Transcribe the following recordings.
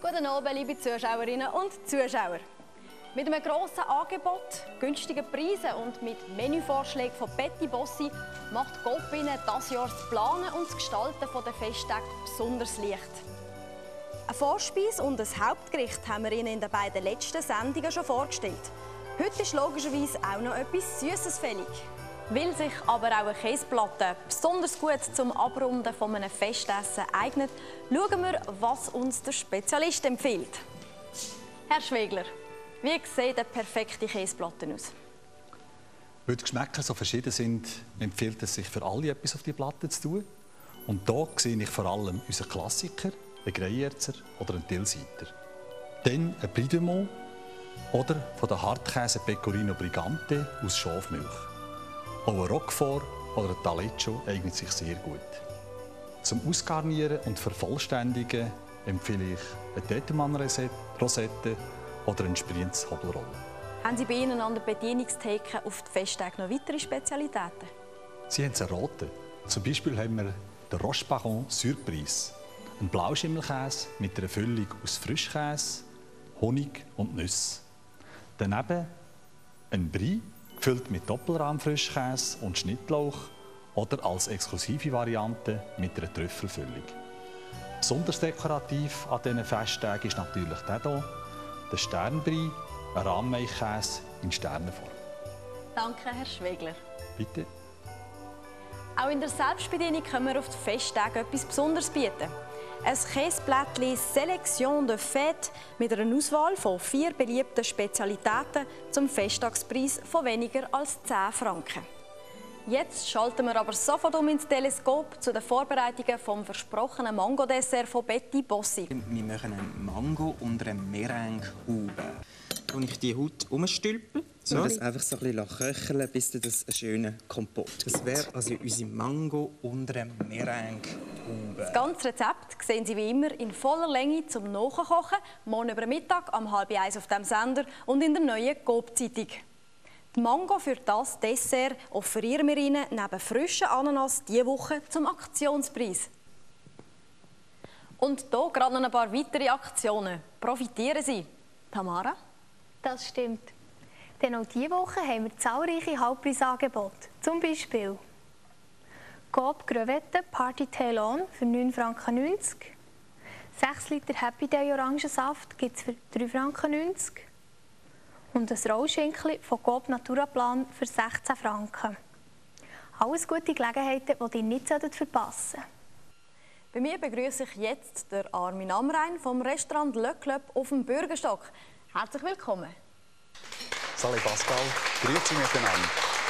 Guten Abend, liebe Zuschauerinnen und Zuschauer. Mit einem grossen Angebot, günstigen Preisen und mit Menüvorschlägen von Betty Bossi macht Coop Ihnen dieses Jahr das Planen und das Gestalten der Festtage besonders leicht. Eine Vorspeise und ein Hauptgericht haben wir Ihnen in den beiden letzten Sendungen schon vorgestellt. Heute ist logischerweise auch noch etwas Süßes fällig. Weil sich aber auch eine Käseplatte besonders gut zum Abrunden von einem Festessen eignet, schauen wir, was uns der Spezialist empfiehlt. Herr Schwegler, wie sehen denn perfekte Käseplatten aus? Weil die Geschmäcker so verschieden sind, empfiehlt es sich für alle etwas auf die Platte zu tun. Und hier sehe ich vor allem unseren Klassiker, einen Greyerzer oder einen Tilsiter. Dann ein Brie de Meaux oder von der Hartkäse Pecorino Brigante aus Schafmilch. Auch ein Roquefort oder ein Taleggio eignet sich sehr gut. Zum Ausgarnieren und Vervollständigen empfehle ich eine Tettemann-Rosette oder ein Sprienz Hobelrolle. Haben Sie bei Ihnen an der Bedienungstheke auf die Festtage noch weitere Spezialitäten? Sie haben es erraten. Zum Beispiel haben wir den Rochebaron Surprise, einen Blauschimmelkäse mit einer Füllung aus Frischkäse, Honig und Nüsse. Daneben ein Brie, gefüllt mit Doppelrahmfrischkäse und Schnittlauch oder als exklusive Variante mit einer Trüffelfüllung. Besonders dekorativ an diesen Festtagen ist natürlich der Sternbrie, ein Rahmeikäse in Sternenform. Danke, Herr Schwegler. Bitte. Auch in der Selbstbedienung können wir auf die Festtage etwas Besonderes bieten. Ein Käseblättchen Sélection de Fête mit einer Auswahl von 4 beliebten Spezialitäten zum Festtagspreis von weniger als 10 Franken. Jetzt schalten wir aber sofort ins Teleskop zu den Vorbereitungen vom versprochenen Mango-Dessert von Betty Bossi. Wir machen einen Mango und eine Meringue-Haube. Und ich die Haut umstülpen. So. Und das einfach so ein bisschen köcheln, bis das ein schöner Kompott gibt. Das wäre also unsere Mango und eine Meringue-Haube. Das ganze Rezept sehen Sie wie immer in voller Länge zum Nachkochen, morgen über Mittag um 12:30 auf dem Sender und in der neuen Coop-Zeitung. Die Mango für das Dessert offerieren wir Ihnen neben frischen Ananas diese Woche zum Aktionspreis. Und hier gerade noch ein paar weitere Aktionen. Profitieren Sie. Tamara? Das stimmt. Denn auch diese Woche haben wir zahlreiche Halbpreisangebote. Zum Beispiel Coop Crevette Party Tail-On für 9,90 Franken. 6 Liter Happy Day Orangensaft gibt es für 3,90 Franken. Und ein Rollschinkli von Coop Naturaplan für 16 Franken. Alles gute Gelegenheiten, die ihr nicht verpassen solltet. Bei mir begrüße ich jetzt den Armin Amrein vom Restaurant Le Club auf dem Bürgerstock. Herzlich willkommen. Salut Pascal, grüezi miteinander.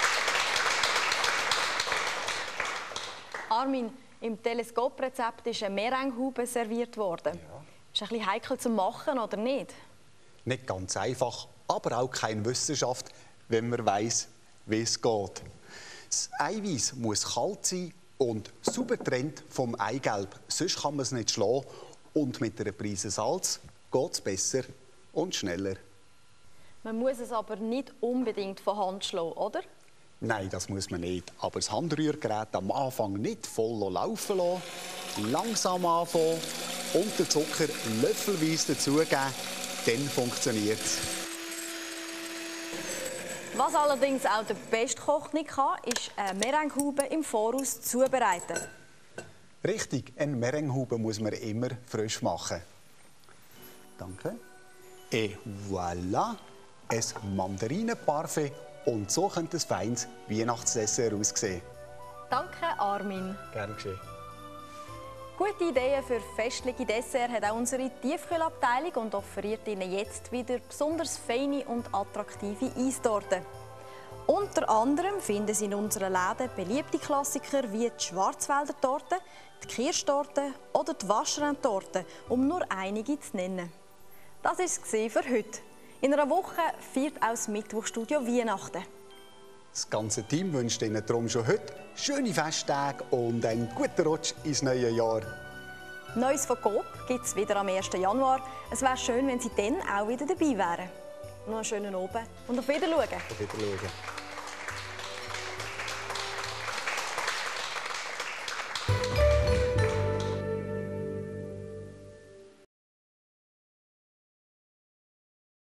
Armin, im Teleskoprezept ist eine Meringue-Haube serviert worden. Ja. Ist ein bisschen heikel zu machen, oder nicht? Nicht ganz einfach, aber auch keine Wissenschaft, wenn man weiss, wie es geht. Das Eiweiß muss kalt sein und sauber getrennt vom Eigelb. Sonst kann man es nicht schlagen. Und mit einer Prise Salz geht es besser und schneller. Man muss es aber nicht unbedingt von Hand schlagen, oder? Nein, das muss man nicht. Aber das Handrührgerät am Anfang nicht voll laufen lassen. Langsam anfangen und den Zucker löffelweise dazugeben. Dann funktioniert es. Was allerdings auch der beste Koch nicht kann, ist eine Meringue-Haube im Voraus zubereiten. Richtig, eine Meringue-Haube muss man immer frisch machen. Danke. Et voilà, ein Mandarinenparfait. Und so könnte ein feines Weihnachtsdessert aussehen. Danke, Armin. Gerne geschehen. Gute Ideen für festliche Dessert hat auch unsere Tiefkühlabteilung und offeriert Ihnen jetzt wieder besonders feine und attraktive Eistorten. Unter anderem finden Sie in unseren Läden beliebte Klassiker wie die Schwarzwälder Torte, die Kirschtorte oder die Vacherin-Torte, um nur einige zu nennen. Das war es für heute. In einer Woche feiert auch das Mittwochstudio Weihnachten. Das ganze Team wünscht Ihnen darum schon heute schöne Festtage und einen guten Rutsch ins neue Jahr. Neues von Coop gibt es wieder am 1. Januar. Es wäre schön, wenn Sie dann auch wieder dabei wären. Noch einen schönen Abend und auf Wiedersehen. Auf Wiedersehen.